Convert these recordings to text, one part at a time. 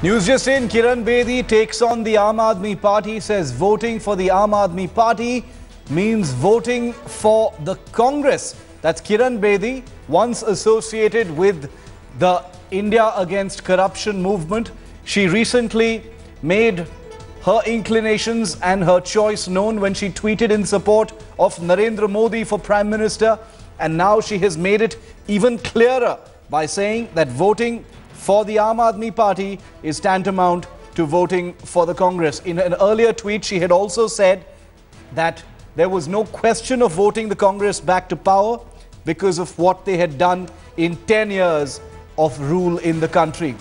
News just in, Kiran Bedi takes on the Aam Aadmi Party, says voting for the Aam Aadmi Party means voting for the Congress. That's Kiran Bedi, once associated with the India Against Corruption movement. She recently made her inclinations and her choice known when she tweeted in support of Narendra Modi for Prime Minister. And now she has made it even clearer by saying that voting for the Aam Aadmi Party is tantamount to voting for the Congress. In an earlier tweet, she had also said that there was no question of voting the Congress back to power because of what they had done in 10 years of rule in the country.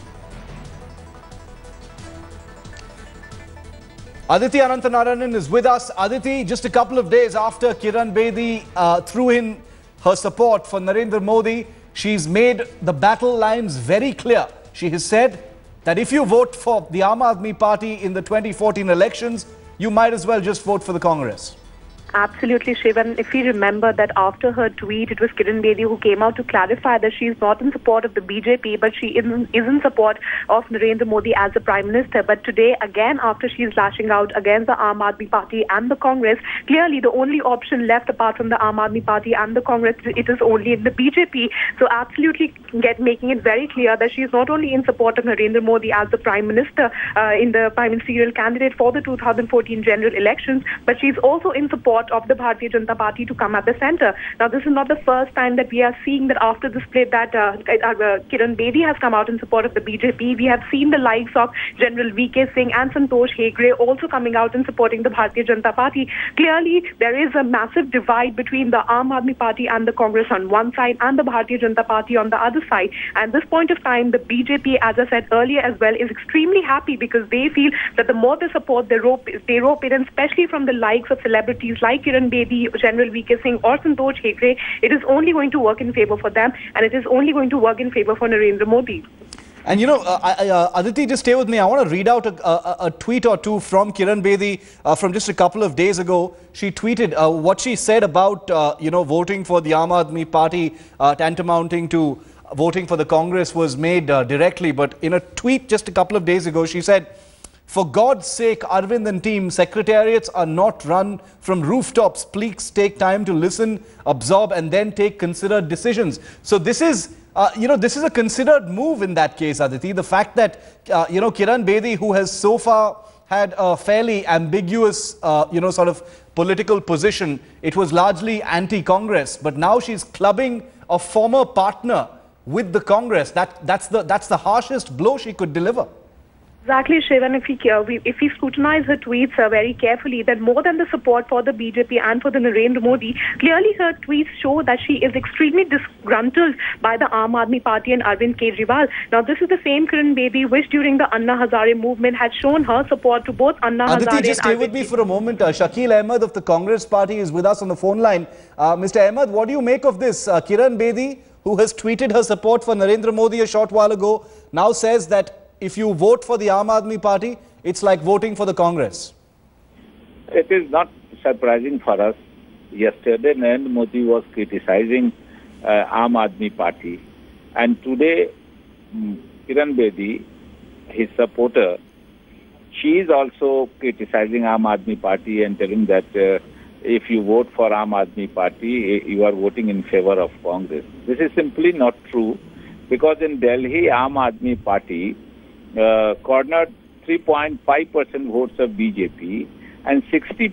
Aditi Anantanarayanan is with us. Aditi, just a couple of days after Kiran Bedi threw in her support for Narendra Modi, she's made the battle lines very clear. She has said that if you vote for the Aam Aadmi Party in the 2014 elections, you might as well just vote for the Congress. Absolutely, Shivan. If you remember that after her tweet, it was Kiran Bedi who came out to clarify that she is not in support of the BJP, but she is in support of Narendra Modi as the Prime Minister. But today, again, after she is lashing out against the Aam Aadmi Party and the Congress, clearly the only option left apart from the Aam Aadmi Party and the Congress, it is only in the BJP. So absolutely making it very clear that she is not only in support of Narendra Modi as the Prime Minister, in the Prime Ministerial candidate for the 2014 general elections, but she is also in support of the Bharatiya Janata Party to come at the center. Now, this is not the first time that we are seeing that after the split that Kiran Bedi has come out in support of the BJP. We have seen the likes of General VK Singh and Santosh Hegde also coming out and supporting the Bharatiya Janata Party. Clearly, there is a massive divide between the Aam Aadmi Party and the Congress on one side and the Bharatiya Janata Party on the other side. And this point of time, the BJP, as I said earlier as well, is extremely happy because they feel that the more they support, they rope in, especially from the likes of celebrities like Kiran Bedi, General VK Singh or Santosh Hegde. It is only going to work in favor for them, and it is only going to work in favor for Narendra Modi. And you know, Aditi, just stay with me. I want to read out a tweet or two from Kiran Bedi from just a couple of days ago. She tweeted what she said about, voting for the Aam Aadmi Party tantamounting to voting for the Congress was made directly. But in a tweet just a couple of days ago, she said, "For God's sake, Arvind and team, secretariats are not run from rooftops. Please take time to listen, absorb, and then take considered decisions." So this is, this is a considered move in that case, Aditi. The fact that, Kiran Bedi, who has so far had a fairly ambiguous, sort of political position, it was largely anti-Congress, but now she's clubbing a former partner with the Congress. That's the harshest blow she could deliver. Exactly, Shivan. If we scrutinize her tweets very carefully, then more than the support for the BJP and for the Narendra Modi, clearly her tweets show that she is extremely disgruntled by the Aam Aadmi Party and Arvind Kejriwal. Now, this is the same Kiran Bedi which during the Anna Hazare movement had shown her support to both Anna Hazare and Aditi, just stay with me for a moment. Shakil Ahmed of the Congress Party is with us on the phone line. Mr. Ahmed, what do you make of this? Kiran Bedi, who has tweeted her support for Narendra Modi a short while ago, now says that if you vote for the Aam Aadmi Party, it's like voting for the Congress. It is not surprising for us. Yesterday, Narendra Modi was criticizing Aam Aadmi Party. And today, Kiran Bedi, his supporter, she is also criticizing Aam Aadmi Party and telling that if you vote for Aam Aadmi Party, you are voting in favor of Congress. This is simply not true, because in Delhi, Aam Aadmi Party cornered 3.5% votes of BJP and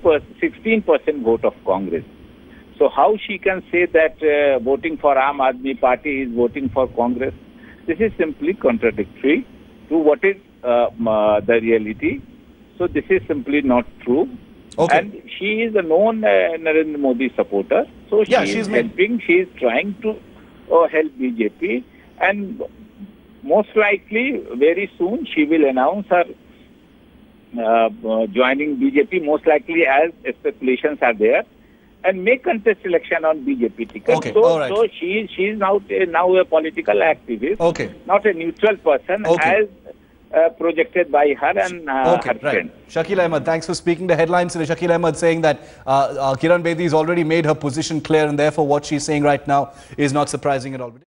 16% vote of Congress. So how she can say that voting for Aam Aadmi Party is voting for Congress? This is simply contradictory to what is the reality. So this is simply not true. Okay. And she is a known Narendra Modi supporter. So she is helping. She is trying to help BJP, and most likely, very soon, she will announce her joining BJP, most likely as speculations are there, and may contest election on BJP ticket. Okay, so she is now a political activist, not a neutral person, as projected by her and her friend. Shakil Ahmed, thanks for speaking. The headlines today, Shakil Ahmed saying that Kiran Bedi has already made her position clear, and therefore what she's saying right now is not surprising at all.